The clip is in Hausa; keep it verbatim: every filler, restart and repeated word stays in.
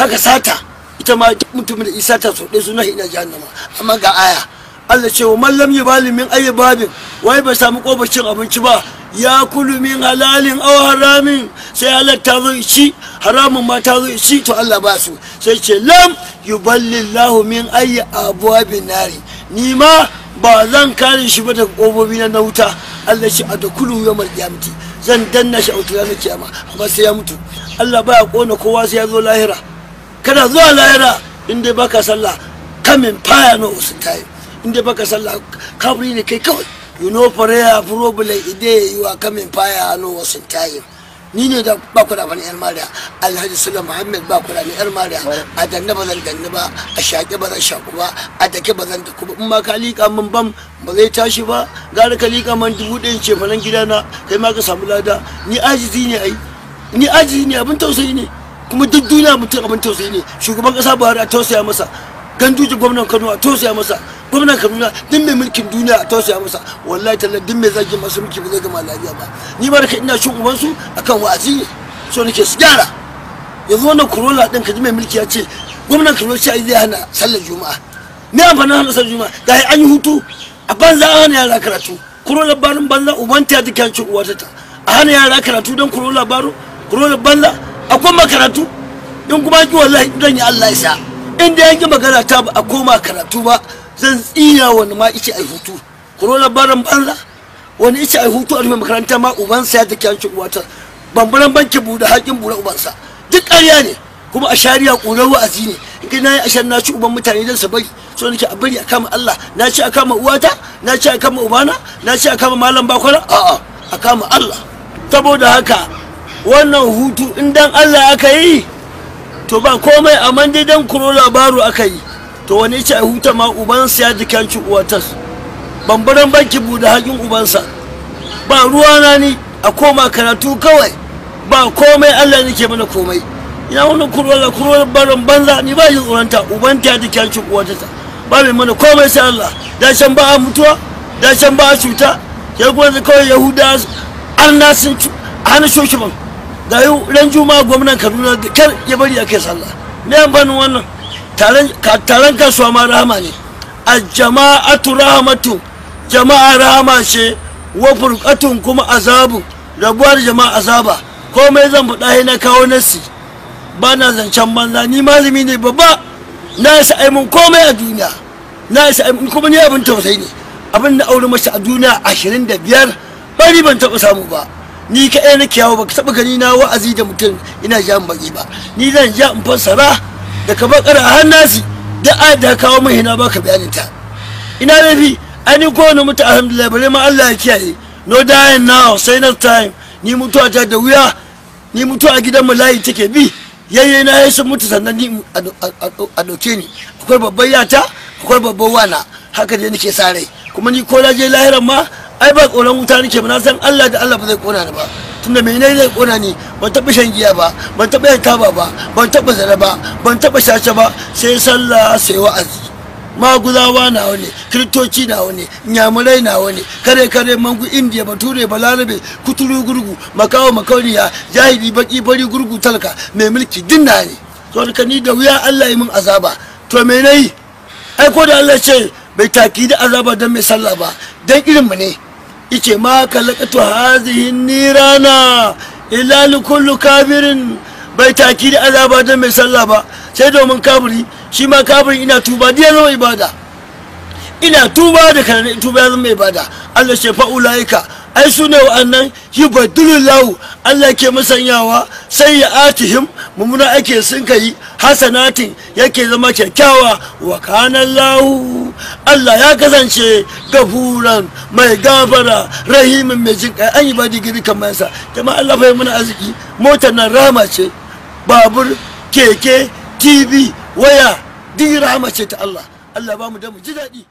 haka sata ita ma mutumin da isa ta so dai suna ina jahannama. Amma ga aya Allah ce wa man lam yubali min ayi babin wai ba samu kofacin abinci ba ya kulu min halalin aw haramin sai Allah ta zo shi haramun ma ta zo shi to Allah ba su sai ce lam yuballillahu min ayi abwabin nari ni ma ba zan kare shi ba daga kofofi na wuta. Allah ce a da kulu yawmal qiyamati zan danna shi a wutar na kiyama amma sai ya mutu. Allah baya kona kowa sai ya zo lahira. Kana zuwa lahira inda baka sallah kamin fire no usitai inda baka sallah kafiri ne kai kawai. You know prayer probably ide you are coming fire no usitai ni ne da ba ku da bani yar mariya Alhaji Sulaiman Muhammad ba ku da ni yar mariya a danna bazan danna ba a shaƙe bazan shaƙu ba a dake bazan da kuma in ma ka liƙa min bam ba zai tashi ba gara ka liƙa man dubu ɗayan ce fanan gidana kai ma ka samu lada. Ni ajizi ne ai ni ajizi ne abin tausayi ne kuma duk duniya mutum abin tausayi ne. Shugaban kasa Buhari a tausaya masa, Ganduje gwamnan Kano a tausaya masa, gwamnan Kaduna duk mai mulkin duniya a tausaya masa. Wallahi talla duk mai zagin masu mulki ba zai gama lafiya ba. Ni ma da kai ina shin uban su akan wa'azi ne so nake su gyara. Yanzu wannan Corolla din ka ji mai mulki ya ce gwamnan Kano sai zai hana sallar Juma'a. Ni amfanin hana sallar Juma'a ga an yi hutu a banza an hana yara karatu. Corolla barin banza uban ta dukkan cin uwata ta a hana yara karatu don Corolla baro Corolla banza akwai makaratu in kuma ki wallahi dan ya Allah ya sa in da yanki magana ta a koma karatu ba zan tsina wani ma ice ai hutu. Corolla baran banza wani ice ai hutu a makaranta ma uban sa ya take yanci uwata bambaran banki buda hakin bura uban sa duk ƙarya ne kuma a shari'a ƙurar wa'azi ne in na yi ashar na ci uban mutane don su bari so nake a bari a kama Allah na ci a kama uwata na ci a kama ubana na ci a kama malam bakwara a'a a kama Allah. Saboda haka wannan hutu in dan Allah aka yi to ba komai amma dai dan Corolla baro aka yi to wani ce a huta ma ubansa ya jikanci uwatas bambaran banki buɗe hakin ubansa ba ruwana ni a koma karatu kawai ba komai Allah nake mana komai. Ina wannan Corolla Corolla baron banza ni ba yin tsoronta ubanta ya jikanci uwatas ba mai mana komai sai Allah. Da can ba a mutuwa da can ba a cuta ya gwanza kawai Yahuda an na sun hana shoshiban ga yau ran Juma'a gwamnan Kaduna da kar ya bari a kai sallah. Me amfanin wannan taron kasuwa ma rahama ne. A jama'atu rahmatu jama'a rahama ce wa furqatun kuma azabu rabuwar jama'a azaba. Komai zan faɗa na kawo nasi ba na zancen banza ni malami ne babba na yasa ai mun komai a duniya na yasa ai kuma ni abin tausayi ne abin da aure mace a duniya ashirin da biyar bari ban taɓa samu ba. Ni kaɗai na kiyawo baka taɓa gani na wa'azi da mutum ina jan baki ba. Ni zan ja in fassara da ka bakara har nasi da a da kawo mai hina baka bayanin ta. Ina laifi ani kowane mutu alhamdulillah bare ma Allah ya kiyaye. No dying now say no time. Ni mutuwa ta da wuya ni mutuwa a gidan mu layi take bi yayye na yayin sun mutu sannan ni a doke ni akwai babban yata akwai babban wana haka dai nake sa rai kuma ni ko na je lahiran ma ai ba tsoron wuta nake ba na san Allah da Allah ba zai kona ni ba tunda me ne zai kona ni ban taɓa shan giya ba ban taɓa yin taba ba ban taɓa zara ba ban taɓa shace ba sai sallah sai wa'azi. Maguzawa nawa ne kiristoci nawa ne nyamurai nawa ne kare kare mangu indiya bature balarabe kuturu gurgu makawo makauniya jahili baki bari gurgu talaka mai mulki dinna ne to ka ni da wuya Allah yi min azaba to me nayi ai ko da Allah ce bai taki da azaba dan mai sallah ba dan irin mu ne yace ma kalaqatu hazihi nirana illa likullu kafirin bai taki da azaba dan mai sallah ba sai domin kafiri shi ma kafiri ina tuba da zama ibada ina tuba da kana tuba ya zama ibada. Allah ce fa ulaika ai sune wa'annan yubadilullahu Allah ke musanyawa sai ya atihim mumuna ake sun kai hasanatin yake zama kyakkyawa wa kana lahu Allah ya kasance gafuran mai gafara rahimin mai jin kai an yi ba digiri kamar sa jama'a Allah bai muna arziki motar nan rama ce babur keke tv waya duk rahama ce ta Allah. Allah ba mu da mu ji daɗi.